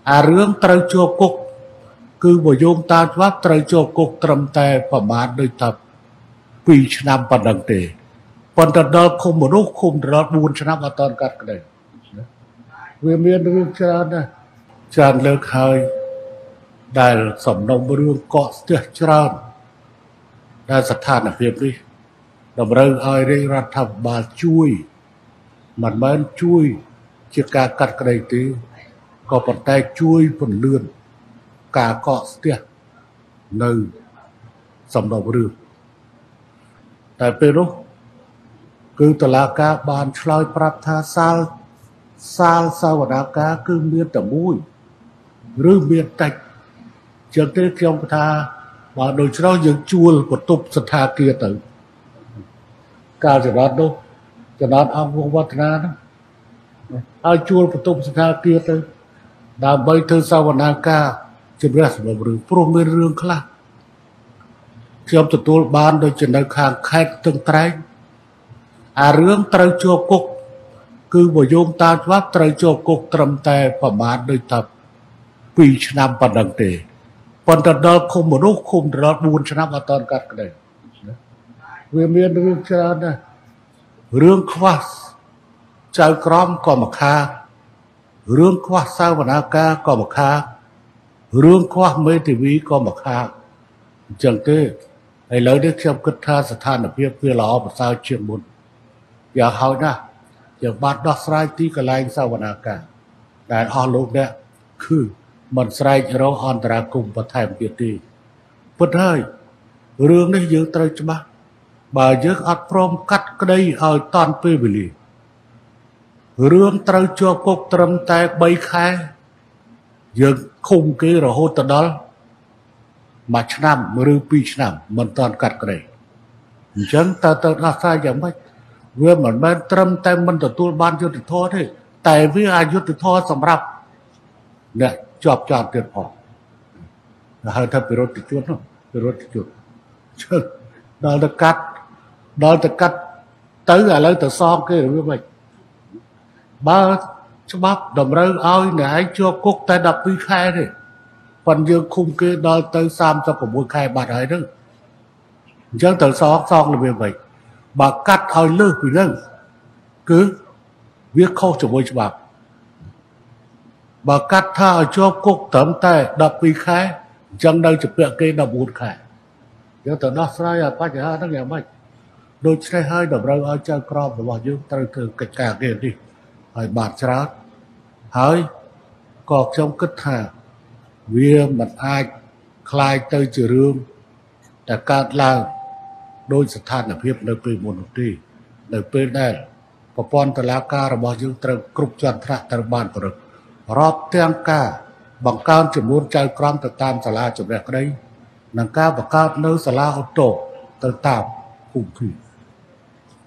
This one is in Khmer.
រឿងត្រូវជាប់គុកគឺបើយោងតាមច្បាប់ត្រូវជាប់គុកត្រឹមតែប្រមាណដូចថា2 ឆ្នាំប៉ុណ្ណឹងទេប៉ុន្តែដល់ឃុំមនុស្សឃុំដល់4 ឆ្នាំអត់តាន់កាត់ក្តីវាមានរឿងច្រើនណាស់ច្រើនលើកហើយដែលសំណុំរឿងកកស្ទះច្រើនដែលស្ថានភាពនេះតម្រូវឲ្យរាជរដ្ឋាភិបាលជួយមិនមែនជួយជាការកាត់ក្តីទេក៏ប៉ុន្តែជួយពន្លឿនការកកស្ទះនៅសំណុំរឿងតែពេលនោះគឺតុលាការបានឆ្លើយប្រាប់ថាសាលសវនាការគឺមានតែមួយឬមានតិចចឹងទេខ្ញុំថាបើដូច្នោះយើងជួលបន្ទប់សណ្ឋាគារទៅកាលចរន្តនោះចរន្តអង្គវឌ្ឍនានោះឲ្យជួលបន្ទប់សណ្ឋាគារទៅដើម្បីធ្វើសវនាការជំរះសំណុំរឿងព្រោះមានរឿងខ្លះខ្ញុំទទួលបានដូចជានៅខាងខេត្តទឹងត្រែងរឿងត្រូវជាប់គុកគឺបើយោងតាមច្បាប់ត្រូវជាប់គុកត្រឹមតែប្រមាណដូចថា2 ឆ្នាំប៉ុណ្ណឹងទេប៉ុន្តែដល់ឃុំមនុស្សឃុំដល់4 ឆ្នាំអត់តាន់កាត់ក្តីវាមានរឿងច្រើនណាស់រឿងខ្វះចៅក្រមក៏មកខារឿងខ្វះសាវនាការក៏មកខារឿងខ្វះមេធាវីក៏មកខាអញ្ចឹងទេឥឡូវនេះខ្ញុំគិតថាស្ថានភាពវាល្អប្រសើរជាងមុនយ៉ាងហោចណាស់យើងបានដោះស្រាយទីកន្លែងសាវនាការដែលអស់លោកអ្នកគឺមិនស្រែករកអន្តរាគមន៍បន្ថែមទៀតទេពិតហើយរឿងនេះយើងត្រូវច្បាស់បើយើងអត់ព្រមកាត់ក្តីឲ្យតាន់ពេលវេលារឿងត្រូវជាប់គុកត្រឹមតែ3 ខែយើងឃុំគេរហូតដល់1 ឆ្នាំឬ2 ឆ្នាំមិនតាន់កាត់ក្តីអញ្ចឹងតើទៅដោះស្រាយយ៉ាងម៉េចវាមិនមែនត្រឹមតែមិនទទួលបានយុត្តិធម៌ទេតែវាអយុត្តិធម៌សម្រាប់អ្នកជាប់ចោទទៀតផងហៅថាពិរុទ្ធជនពិរុទ្ធជនដល់ទៅកាត់ទៅឥឡូវទៅសងគេឬមិនបើច្បាប់តម្រូវឲ្យអ្នកឯងជាប់គុកតែ12 ខែទេប៉ុន្តែយើងឃុំគេដល់ទៅ36 ខែបាត់ហើយហ្នឹងអញ្ចឹងទៅសងរបៀបម៉េចបើកាត់ឲ្យលើសពីហ្នឹងគឺវាខុសជាមួយច្បាប់បើកាត់ថាឲ្យជាប់គុកត្រឹមតែ12 ខែអញ្ចឹងនៅជាពាក់គេ14 ខែយើងទៅដោះស្រាយឲ្យបញ្ហាហ្នឹងយ៉ាងម៉េចដូច្នេះហើយតម្រូវឲ្យចៅក្រមរបស់យើងត្រូវធ្វើកិច្ចការងារនេះឲ្យបានច្រើនហើយក៏ខ្ញុំគិតថាវាមិនអាចคล้ายទៅជារឿងតែកើតឡើងដោយស្ថានភាពនៅពេលមុននោះទេនៅពេលដែលប្រព័ន្ធតុលាការរបស់យើងត្រូវគ្រប់ជាន់ថ្នាក់ត្រូវបានប្រឹករាប់ទាំងការបង្កើនចំនួនចៅក្រមទៅតាមសាលាជំនះក្តីនិងការបង្កើតនៅសាលាឧទ្ធរទៅតាមភូមិភាគ